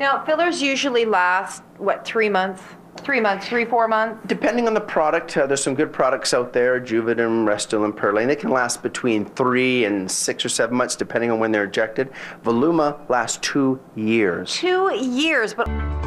Now, fillers usually last, what, 3 months? 3 months, 4 months? Depending on the product, there's some good products out there, Juvederm, Restylane, Perlane. They can last between 3 and 6 or 7 months, depending on when they're injected. Voluma lasts 2 years. 2 years, but...